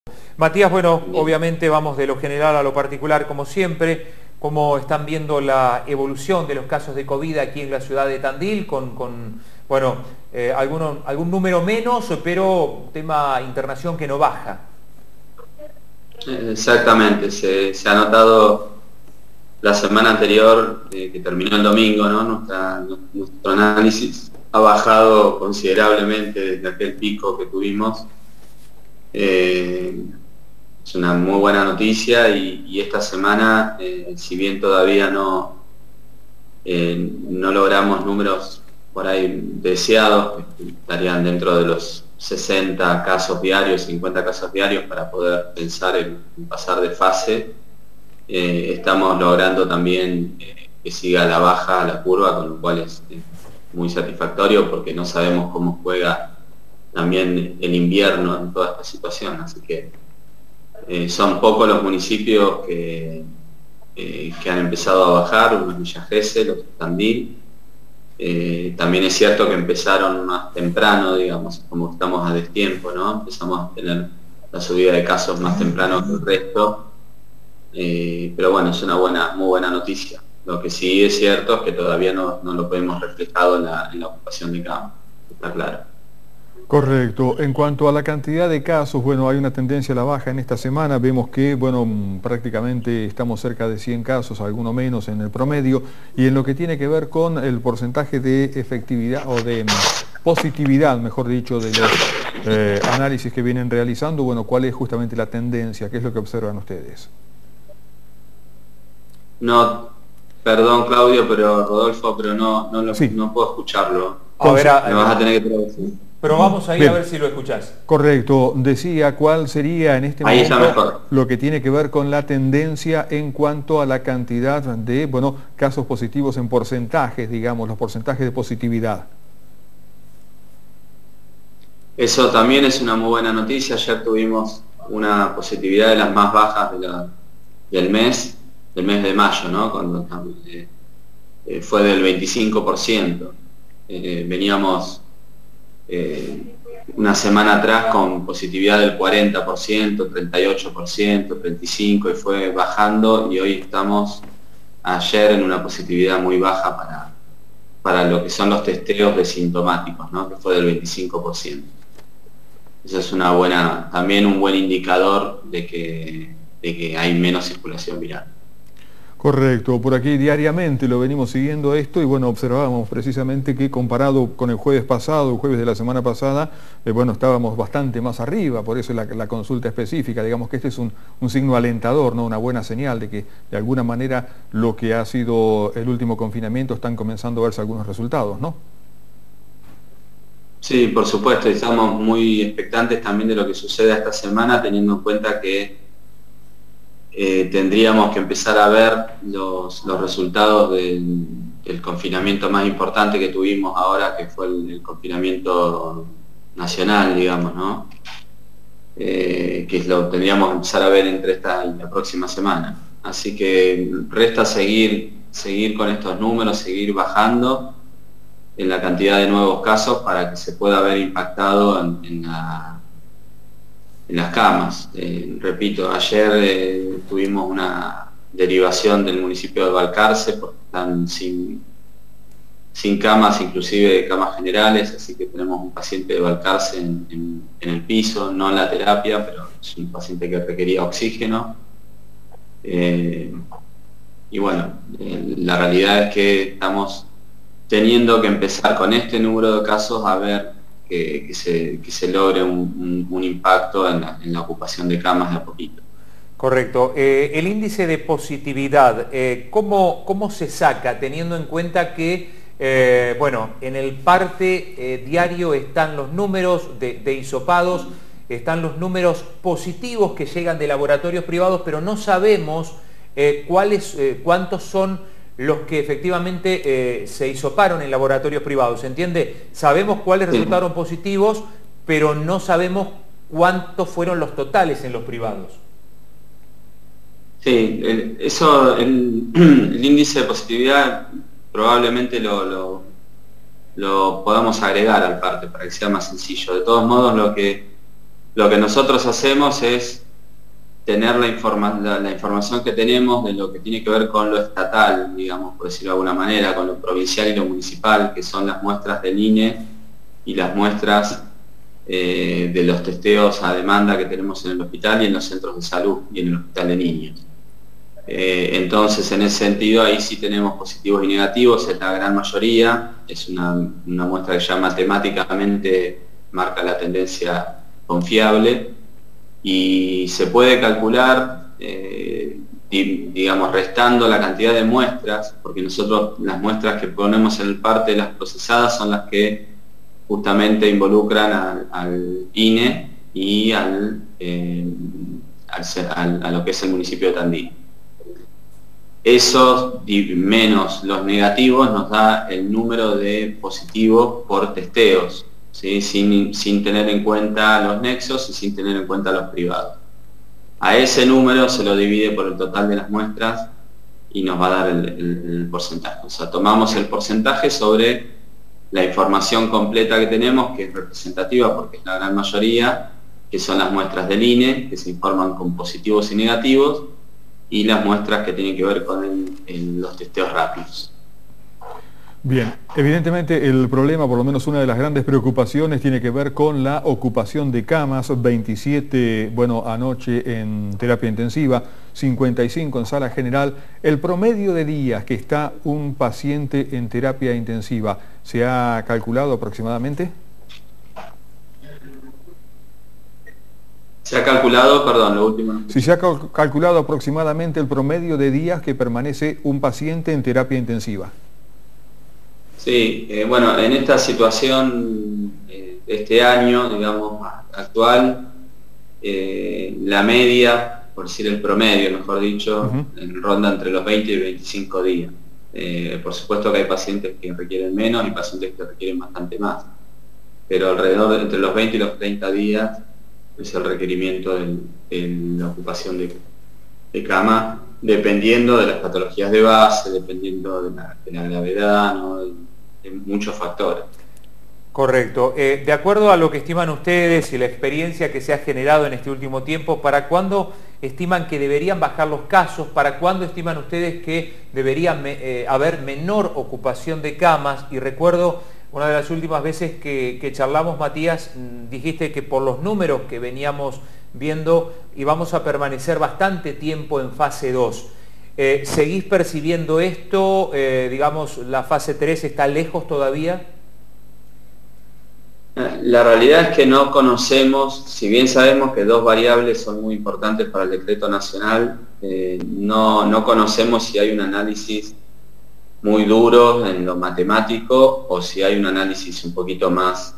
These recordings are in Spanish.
Matías, bueno, Bien. obviamente vamos de lo general a lo particular como siempre. ¿Cómo están viendo la evolución de los casos de COVID aquí en la ciudad de Tandil? Bueno, algún número menos, pero tema internación que no baja. Exactamente, se ha notado la semana anterior, que terminó el domingo, ¿no? Nuestro análisis ha bajado considerablemente desde aquel pico que tuvimos. Eh, es una muy buena noticia y esta semana, si bien todavía no logramos números por ahí deseados, que estarían dentro de los 60 casos diarios, 50 casos diarios para poder pensar en pasar de fase. Estamos logrando también que siga a la baja la curva, con lo cual es muy satisfactorio porque no sabemos cómo juega también el invierno en toda esta situación. Así que son pocos los municipios que han empezado a bajar, unos Villa Gesell, otros Tandil. También es cierto que empezaron más temprano, digamos, como estamos a destiempo, ¿no? Empezamos a tener la subida de casos más temprano que el resto. Pero bueno, es una muy buena noticia. Lo que sí es cierto es que todavía no lo podemos reflejado en la ocupación de cama, está claro. Correcto. En cuanto a la cantidad de casos, bueno, hay una tendencia a la baja en esta semana. Vemos que, bueno, prácticamente estamos cerca de 100 casos, alguno menos en el promedio. Y en lo que tiene que ver con el porcentaje de efectividad o de positividad, mejor dicho, de los análisis que vienen realizando, bueno, ¿cuál es justamente la tendencia? ¿Qué es lo que observan ustedes? No, perdón Claudio, pero Rodolfo, pero Sí, no puedo escucharlo. A ver, Me vas a tener que traducir. pero vamos ahí a bien. ver si lo escuchás. Correcto. Decía, ¿cuál sería en este Ahí está momento mejor. lo que tiene que ver con la tendencia en cuanto a la cantidad de, bueno, casos positivos en porcentajes, digamos, los porcentajes de positividad? Eso también es una muy buena noticia. Ayer tuvimos una positividad de las más bajas del mes de mayo, ¿no? Cuando fue del 25%. Veníamos una semana atrás con positividad del 40%, 38%, 35%, y fue bajando, y hoy estamos ayer en una positividad muy baja para lo que son los testeos de sintomáticos, ¿no? Que fue del 25%. Eso es también un buen indicador de que hay menos circulación viral. Correcto, por aquí diariamente lo venimos siguiendo esto y bueno, observábamos precisamente que comparado con el jueves pasado, el jueves de la semana pasada, bueno, estábamos bastante más arriba, por eso la consulta específica, digamos que este es un signo alentador, ¿no? Una buena señal de que de alguna manera lo que ha sido el último confinamiento están comenzando a verse algunos resultados, ¿no? Sí, por supuesto, y estamos muy expectantes también de lo que suceda esta semana, teniendo en cuenta que tendríamos que empezar a ver los resultados del confinamiento más importante que tuvimos ahora, que fue el confinamiento nacional, digamos, ¿no? Que lo tendríamos que empezar a ver entre esta y la próxima semana. Así que resta seguir con estos números, seguir bajando en la cantidad de nuevos casos para que se pueda ver impactado en las camas. Repito, ayer tuvimos una derivación del municipio de Balcarce porque están sin camas, inclusive camas generales, así que tenemos un paciente de Balcarce en el piso, no en la terapia, pero es un paciente que requería oxígeno. Y bueno, la realidad es que estamos teniendo que empezar con este número de casos a ver que se logre un impacto en la ocupación de camas de a poquito. Correcto. El índice de positividad, ¿cómo se saca teniendo en cuenta que, bueno, en el parte diario están los números de hisopados, están los números positivos que llegan de laboratorios privados, pero no sabemos cuántos son los que efectivamente se hisoparon en laboratorios privados? ¿Se entiende? Sabemos cuáles Sí. resultaron positivos, pero no sabemos cuántos fueron los totales en los privados. Sí, el índice de positividad probablemente lo podamos agregar al parte para que sea más sencillo. De todos modos, Lo que nosotros hacemos es tener la información que tenemos de lo que tiene que ver con lo estatal, digamos, por decirlo de alguna manera, con lo provincial y lo municipal, que son las muestras del INE y las muestras de los testeos a demanda que tenemos en el hospital y en los centros de salud y en el hospital de niños. Entonces, en ese sentido, ahí sí tenemos positivos y negativos, es la gran mayoría, es una muestra que ya matemáticamente marca la tendencia confiable y se puede calcular, digamos, restando la cantidad de muestras, porque nosotros las muestras que ponemos en el parte de las procesadas son las que justamente involucran al INE y a lo que es el municipio de Tandil. Esos menos los negativos nos da el número de positivos por testeos, ¿sí? sin tener en cuenta los nexos y sin tener en cuenta los privados. A ese número se lo divide por el total de las muestras y nos va a dar el porcentaje. O sea, tomamos el porcentaje sobre la información completa que tenemos, que es representativa porque es la gran mayoría, que son las muestras del INE, que se informan con positivos y negativos, y las muestras que tienen que ver con los testeos rápidos. Bien, evidentemente el problema, por lo menos una de las grandes preocupaciones, tiene que ver con la ocupación de camas, 27, bueno, anoche en terapia intensiva, 55 en sala general. El promedio de días que está un paciente en terapia intensiva, ¿se ha calculado aproximadamente? Se ha calculado, perdón, lo último. Si se ha calculado aproximadamente el promedio de días que permanece un paciente en terapia intensiva. Sí, bueno, en esta situación este año, digamos, actual, la media, por decir el promedio, mejor dicho, ronda entre los 20 y 25 días. Por supuesto que hay pacientes que requieren menos y pacientes que requieren bastante más, pero alrededor entre los 20 y los 30 días es el requerimiento de la ocupación de cama, dependiendo de las patologías de base, dependiendo de la gravedad, ¿no? de muchos factores. Correcto. De acuerdo a lo que estiman ustedes y la experiencia que se ha generado en este último tiempo, ¿para cuándo estiman que deberían bajar los casos? ¿Para cuándo estiman ustedes que debería haber menor ocupación de camas? Y recuerdo, una de las últimas veces que charlamos, Matías, dijiste que por los números que veníamos viendo íbamos a permanecer bastante tiempo en fase 2. ¿Seguís percibiendo esto? Digamos, ¿la fase 3 está lejos todavía? La realidad es que no conocemos, si bien sabemos que dos variables son muy importantes para el decreto nacional, no conocemos si hay un análisis muy duro en lo matemático o si hay un análisis un poquito más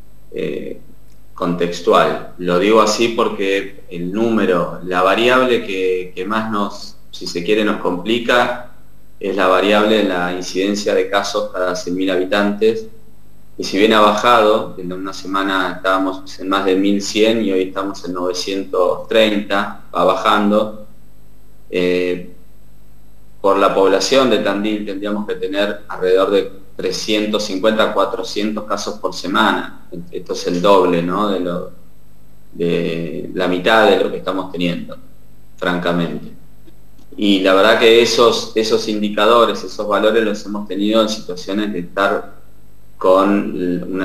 contextual. Lo digo así porque el número, la variable que más nos, si se quiere, nos complica es la variable de la incidencia de casos cada 100.000 habitantes. Y si bien ha bajado, en una semana estábamos en más de 1.100 y hoy estamos en 930, va bajando. Por la población de Tandil tendríamos que tener alrededor de 350 a 400 casos por semana. Esto es el doble, ¿no? de la mitad de lo que estamos teniendo, francamente. Y la verdad que esos indicadores, esos valores los hemos tenido en situaciones de estar con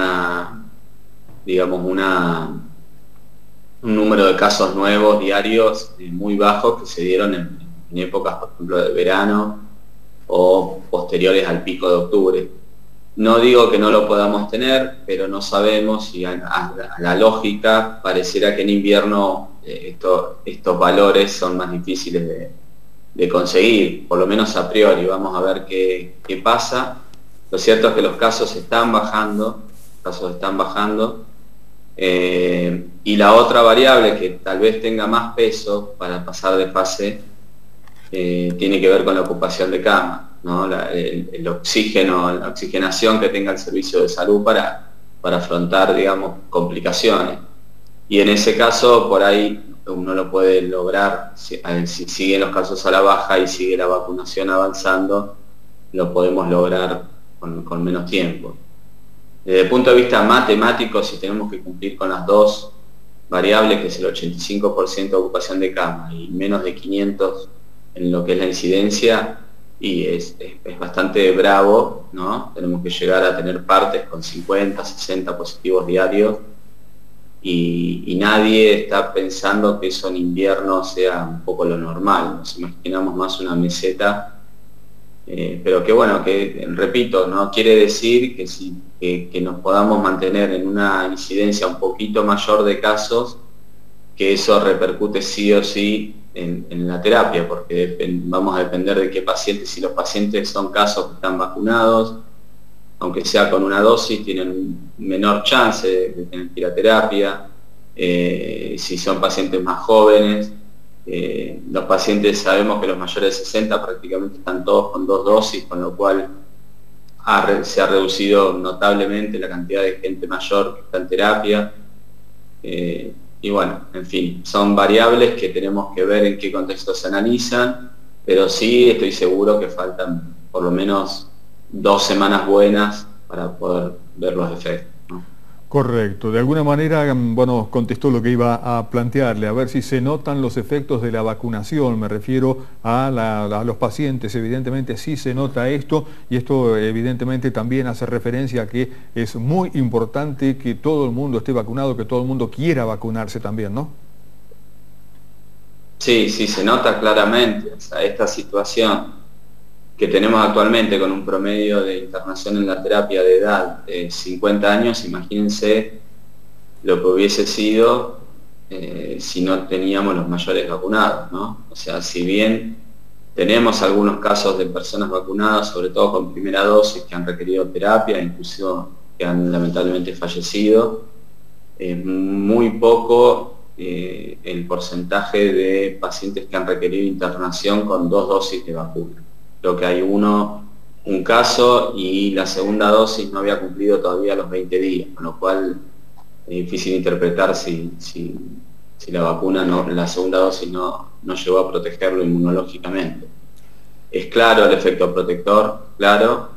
un número de casos nuevos diarios muy bajos que se dieron en épocas, por ejemplo, de verano o posteriores al pico de octubre. No digo que no lo podamos tener, pero no sabemos y a la lógica pareciera que en invierno estos valores son más difíciles de conseguir, por lo menos a priori. Vamos a ver qué pasa. Lo cierto es que los casos están bajando, y la otra variable que tal vez tenga más peso para pasar de fase tiene que ver con la ocupación de cama, ¿no? El oxígeno, la oxigenación que tenga el servicio de salud para afrontar, digamos, complicaciones. Y en ese caso, por ahí uno lo puede lograr, si siguen los casos a la baja y sigue la vacunación avanzando, lo podemos lograr con menos tiempo. Desde el punto de vista matemático, si tenemos que cumplir con las dos variable, que es el 85% de ocupación de cama, y menos de 500 en lo que es la incidencia, y es bastante bravo, ¿no? Tenemos que llegar a tener partes con 50, 60 positivos diarios, y nadie está pensando que eso en invierno sea un poco lo normal. Nos imaginamos más una meseta, pero que bueno, que repito, no quiere decir que nos podamos mantener en una incidencia un poquito mayor de casos, que eso repercute sí o sí en la terapia, porque vamos a depender de qué pacientes. Si los pacientes son casos que están vacunados, aunque sea con una dosis, tienen menor chance de tener que ir a terapia. Si son pacientes más jóvenes, los pacientes, sabemos que los mayores de 60 prácticamente están todos con 2 dosis, con lo cual se ha reducido notablemente la cantidad de gente mayor que está en terapia. Y bueno, en fin, son variables que tenemos que ver en qué contexto se analizan, pero sí estoy seguro que faltan por lo menos 2 semanas buenas para poder ver los efectos, ¿no? Correcto. De alguna manera, bueno, contestó lo que iba a plantearle, a ver si se notan los efectos de la vacunación. Me refiero a los pacientes, evidentemente sí se nota esto, y esto evidentemente también hace referencia a que es muy importante que todo el mundo esté vacunado, que todo el mundo quiera vacunarse también, ¿no? Sí, sí, se nota claramente. O sea, esta situación que tenemos actualmente con un promedio de internación en la terapia de edad de 50 años, imagínense lo que hubiese sido si no teníamos los mayores vacunados, ¿no? O sea, si bien tenemos algunos casos de personas vacunadas, sobre todo con primera dosis, que han requerido terapia, incluso que han lamentablemente fallecido, es muy poco el porcentaje de pacientes que han requerido internación con 2 dosis de vacuna. Creo que hay un caso, y la segunda dosis no había cumplido todavía los 20 días, con lo cual es difícil interpretar si la vacuna, la segunda dosis no llegó a protegerlo inmunológicamente. Es claro el efecto protector, claro,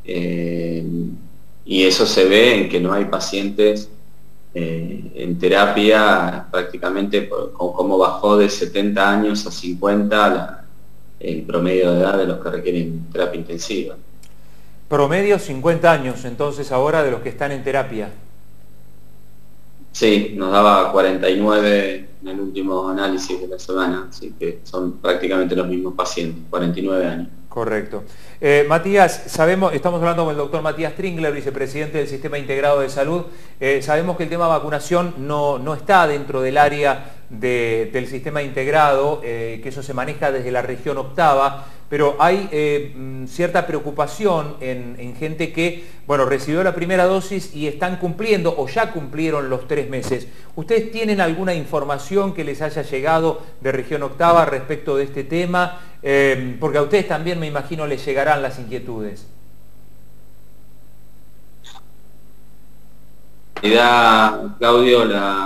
y eso se ve en que no hay pacientes en terapia prácticamente, como bajó de 70 años a 50 el promedio de edad de los que requieren terapia intensiva. Promedio 50 años, entonces, ahora, de los que están en terapia. Sí, nos daba 49 en el último análisis de la semana, así que son prácticamente los mismos pacientes, 49 años. Correcto. Matías, estamos hablando con el doctor Matías Tringler, vicepresidente del Sistema Integrado de Salud. Sabemos que el tema vacunación no está dentro del área del sistema integrado, que eso se maneja desde la región octava, pero hay cierta preocupación en gente que, bueno, recibió la primera dosis y están cumpliendo o ya cumplieron los 3 meses. ¿Ustedes tienen alguna información que les haya llegado de región octava respecto de este tema? Porque a ustedes también, me imagino, les llegarán las inquietudes. Claudio,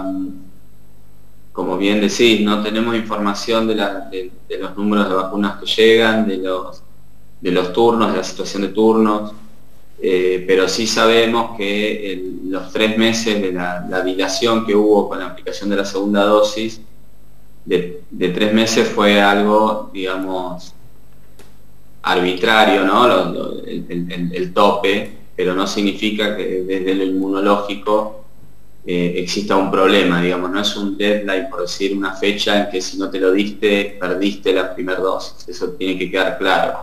como bien decís, no tenemos información de los números de vacunas que llegan, de los turnos, de la situación de turnos, pero sí sabemos que los 3 meses de la dilación que hubo con la aplicación de la segunda dosis, de 3 meses, fue algo, digamos, arbitrario, ¿no? El tope, pero no significa que desde lo inmunológico exista un problema, digamos, no es un deadline, por decir una fecha en que si no te lo diste, perdiste la primera dosis. Eso tiene que quedar claro.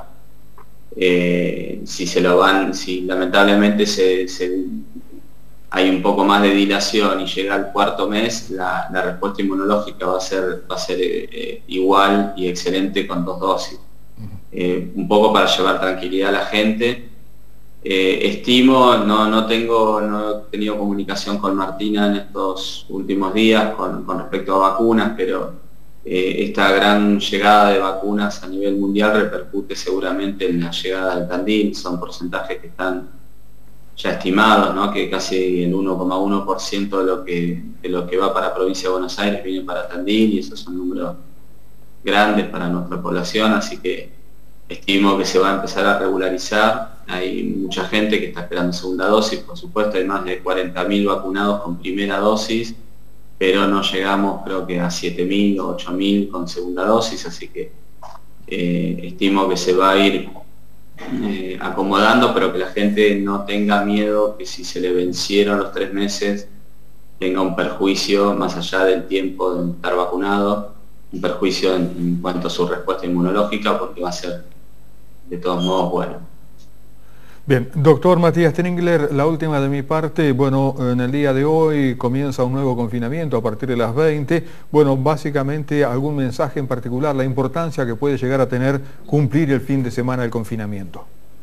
Si lamentablemente hay un poco más de dilación y llega al 4.º mes, la respuesta inmunológica va a ser igual y excelente con 2 dosis. Un poco para llevar tranquilidad a la gente. Estimo, no he tenido comunicación con Martina en estos últimos días con respecto a vacunas, pero esta gran llegada de vacunas a nivel mundial repercute seguramente en la llegada del Tandil. Son porcentajes que están ya estimados, ¿no? Que casi el 1,1% de lo que va para la provincia de Buenos Aires viene para Tandil, y esos son números grandes para nuestra población, así que estimo que se va a empezar a regularizar. Hay mucha gente que está esperando segunda dosis, por supuesto, hay más de 40.000 vacunados con primera dosis, pero no llegamos creo que a 7.000 o 8.000 con segunda dosis, así que estimo que se va a ir acomodando, pero que la gente no tenga miedo que si se le vencieron los 3 meses tenga un perjuicio más allá del tiempo de estar vacunado, un perjuicio en cuanto a su respuesta inmunológica, porque va a ser de todos modos bueno. Bien, doctor Matías Tringler, la última de mi parte. Bueno, en el día de hoy comienza un nuevo confinamiento a partir de las 20. Bueno, básicamente algún mensaje en particular, la importancia que puede llegar a tener cumplir el fin de semana del confinamiento.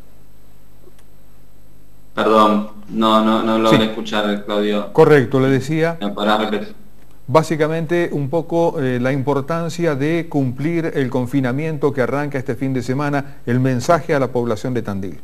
Perdón, no logré escuchar, Claudio. Correcto, le decía. Para repetir. Básicamente un poco la importancia de cumplir el confinamiento que arranca este fin de semana, el mensaje a la población de Tandil.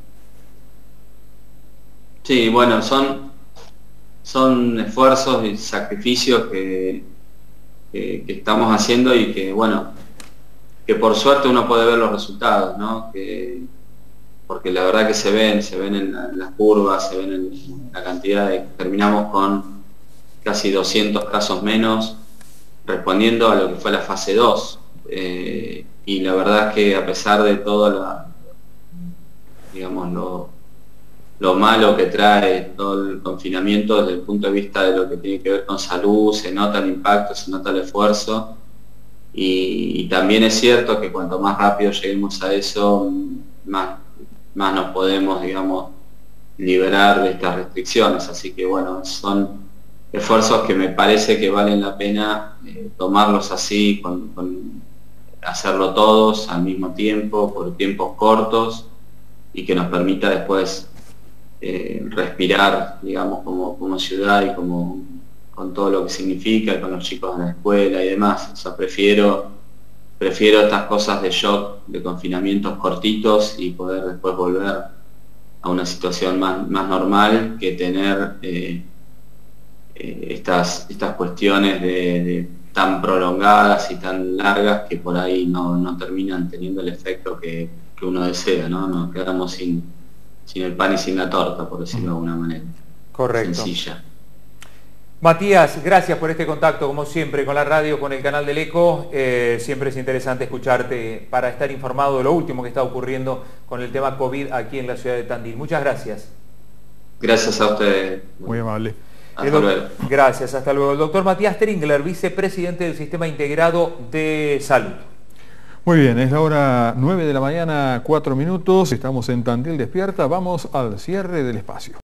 Sí, bueno, son esfuerzos y sacrificios que estamos haciendo y que, bueno, que por suerte uno puede ver los resultados, ¿no? Porque la verdad que se ven en las curvas, se ven en la cantidad de... Terminamos con casi 200 casos menos, respondiendo a lo que fue la fase 2. Y la verdad es que a pesar de todo lo malo que trae todo el confinamiento desde el punto de vista de lo que tiene que ver con salud, se nota el impacto, se nota el esfuerzo, y también es cierto que cuanto más rápido lleguemos a eso, más nos podemos, digamos, liberar de estas restricciones. Así que bueno, son esfuerzos que me parece que valen la pena tomarlos así, hacerlo todos al mismo tiempo, por tiempos cortos, y que nos permita después respirar, digamos, como ciudad y con todo lo que significa, con los chicos en la escuela y demás. O sea, prefiero estas cosas de shock, de confinamientos cortitos y poder después volver a una situación más normal, que tener estas cuestiones de tan prolongadas y tan largas que por ahí no terminan teniendo el efecto que uno desea, ¿no? Nos quedamos sin el pan y sin la torta, por decirlo de alguna manera. Correcto. Sencilla. Matías, gracias por este contacto, como siempre, con la radio, con el canal del Eco. Siempre es interesante escucharte para estar informado de lo último que está ocurriendo con el tema COVID aquí en la ciudad de Tandil. Muchas gracias. Gracias a ustedes. Muy amable. Hasta luego. Gracias, hasta luego. El doctor Matías Tringler, vicepresidente del Sistema Integrado de Salud. Muy bien, es la hora 9 de la mañana, 4 minutos. Estamos en Tandil Despierta. Vamos al cierre del espacio.